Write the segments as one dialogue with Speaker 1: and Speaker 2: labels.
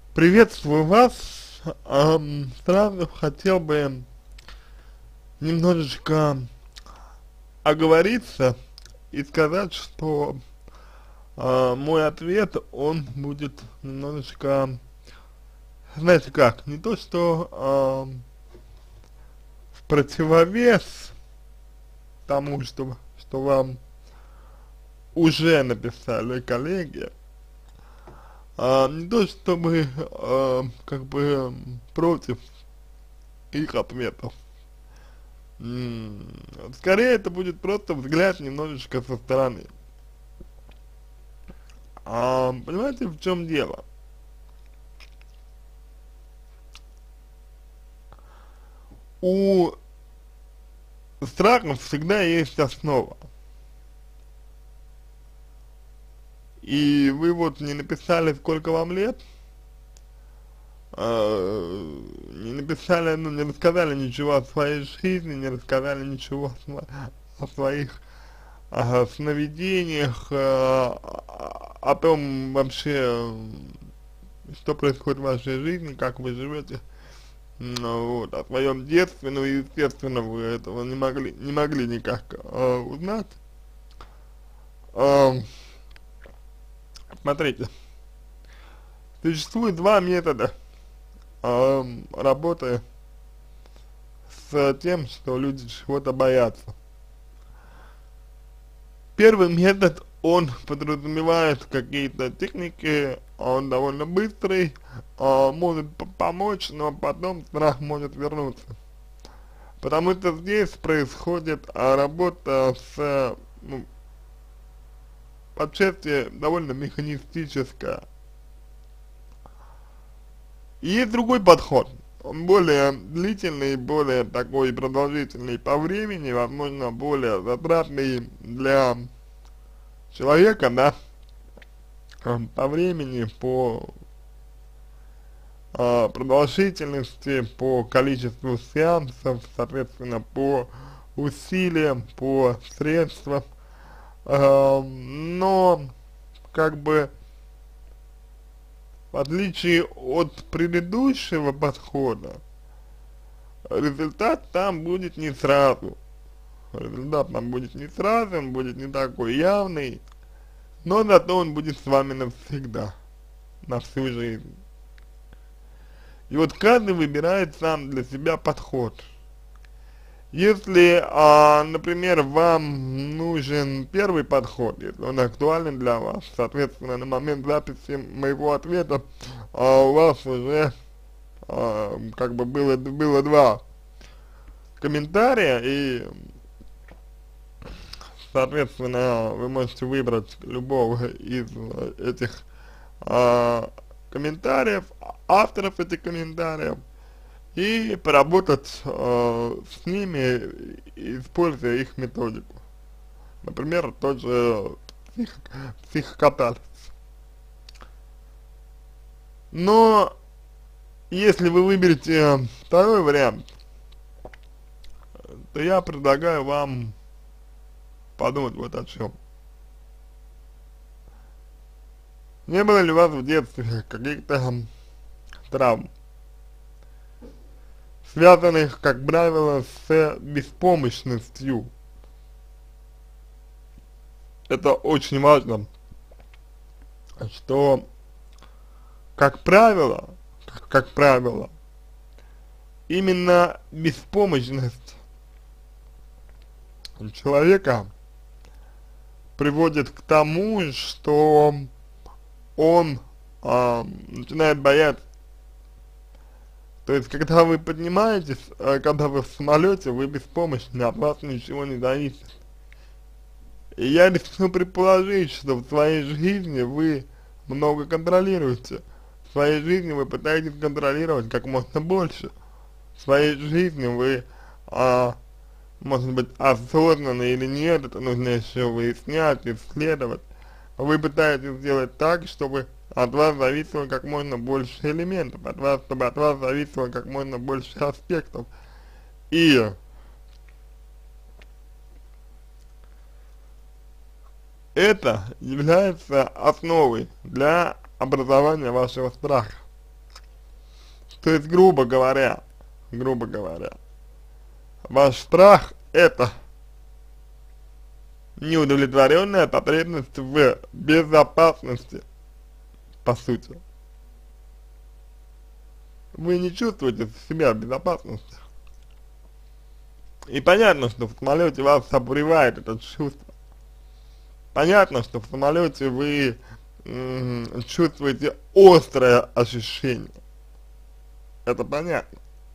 Speaker 1: Приветствую вас. Сразу хотел бы немножечко оговориться и сказать, что мой ответ, он будет немножечко, знаете как, не то что в противовес тому, что вам уже написали коллеги, не то чтобы как бы против их ответов. Скорее это будет просто взгляд немножечко со стороны. Понимаете, в чем дело? У страхов всегда есть основа. И вы вот не написали, сколько вам лет, не написали, ну, не рассказали ничего о своей жизни, не рассказали ничего о своих сновидениях, о том вообще, что происходит в вашей жизни, как вы живете, вот, о своем детстве, ну, естественно, вы этого не могли никак узнать. Э, Смотрите, существует два метода работы с тем, что люди чего-то боятся. Первый метод, он подразумевает какие-то техники, он довольно быстрый, может помочь, но потом страх может вернуться. Потому что здесь происходит работа с, ну, отчасти довольно механистическая. И есть другой подход, он более длительный, более такой продолжительный по времени, возможно, более затратный для человека, да, по времени, по продолжительности, по количеству сеансов, соответственно, по усилиям, по средствам, но как бы в отличие от предыдущего подхода, результат там будет не сразу. Результат там будет не сразу, он будет не такой явный, но зато он будет с вами навсегда, на всю жизнь. И вот каждый выбирает сам для себя подход. Если, например, вам нужен первый подход, если он актуален для вас, соответственно, на момент записи моего ответа у вас уже как бы было два комментария, и, соответственно, вы можете выбрать любого из этих комментариев, авторов этих комментариев, и поработать с ними, используя их методику. Например, тот же психокатализ. Но если вы выберете второй вариант, то я предлагаю вам подумать вот о чем. Не было ли у вас в детстве каких-то травм, связанных, как правило, с беспомощностью? Это очень важно, что, как правило, именно беспомощность человека приводит к тому, что он начинает бояться. То есть, когда вы поднимаетесь, когда вы в самолете, вы беспомощны, от вас ничего не зависит. И я рискну предположить, что в своей жизни вы много контролируете. В своей жизни вы пытаетесь контролировать как можно больше. В своей жизни вы, может быть, осознанно или нет, это нужно еще выяснять, исследовать. Вы пытаетесь сделать так, чтобы от вас зависело как можно больше элементов, чтобы от вас зависело как можно больше аспектов. И это является основой для образования вашего страха. То есть, грубо говоря, ваш страх это неудовлетворенная потребность в безопасности, по сути. Вы не чувствуете себя в безопасности. И понятно, что в самолете вас обуревает это чувство. Понятно, что в самолете вы чувствуете острое ощущение. Это понятно.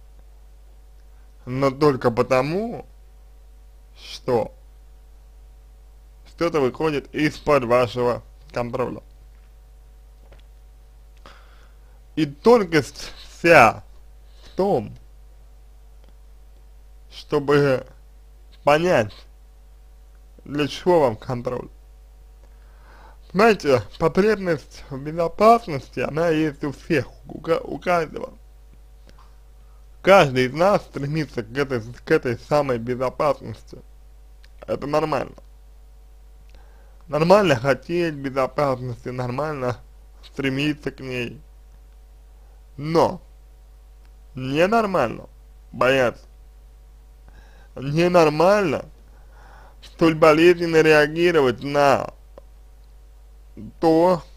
Speaker 1: Но только потому, что что-то выходит из-под вашего контроля. И тонкость вся в том, чтобы понять, для чего вам контроль. Знаете, потребность в безопасности, она есть у всех, у каждого. Каждый из нас стремится к этой самой безопасности. Это нормально. Нормально хотеть безопасности, нормально стремиться к ней. Но ненормально бояться. Ненормально столь болезненно реагировать на то,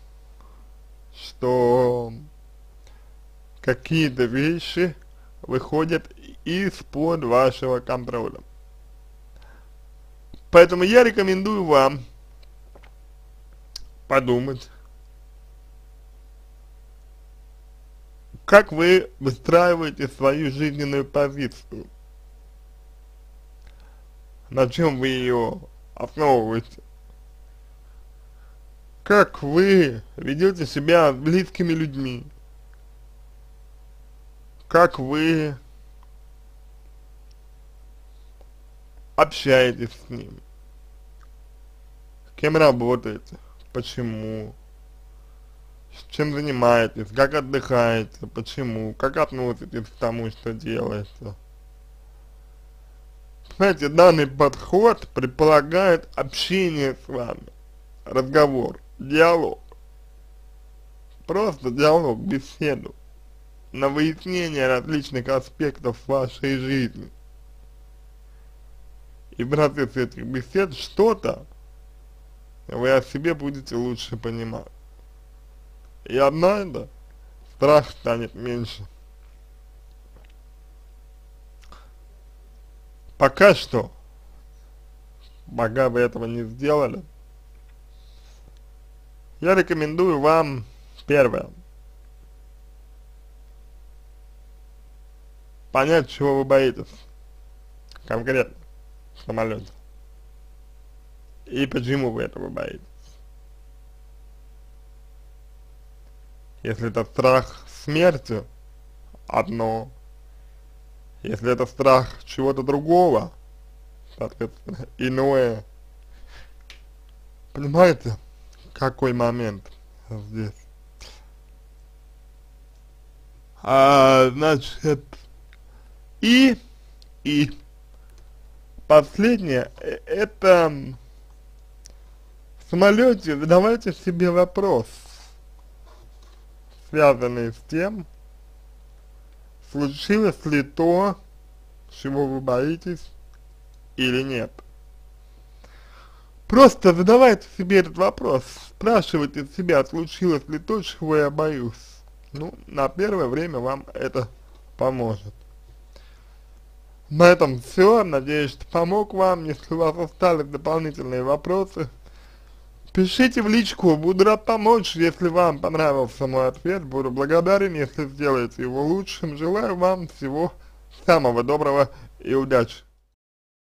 Speaker 1: что какие-то вещи выходят из-под вашего контроля. Поэтому я рекомендую вам подумать, как вы выстраиваете свою жизненную позицию, на чем вы ее основываете, как вы ведете себя с близкими людьми, как вы общаетесь с ними, с кем работаете, почему, с чем занимаетесь, как отдыхаете, почему, как относитесь к тому, что делаете. Знаете, данный подход предполагает общение с вами, разговор, диалог, просто диалог, беседу, на выяснение различных аспектов вашей жизни. И в процессе этих бесед что-то вы о себе будете лучше понимать. И однажды страх станет меньше. Пока что, пока вы этого не сделали, я рекомендую вам первое. Понять, чего вы боитесь конкретно в самолете. И почему вы этого боитесь. Если это страх смерти, одно. Если это страх чего-то другого, соответственно, иное. Понимаете, какой момент здесь? Значит, и последнее, это в самолете задавайте себе вопрос, связанный с тем, случилось ли то, чего вы боитесь, или нет. Просто задавайте себе этот вопрос, спрашивайте себя, случилось ли то, чего я боюсь. Ну, на первое время вам это поможет. На этом все. Надеюсь, что помог вам. Если у вас остались дополнительные вопросы, пишите в личку. Буду рад помочь. Если вам понравился мой ответ, буду благодарен, если сделаете его лучшим. Желаю вам всего самого доброго и удачи.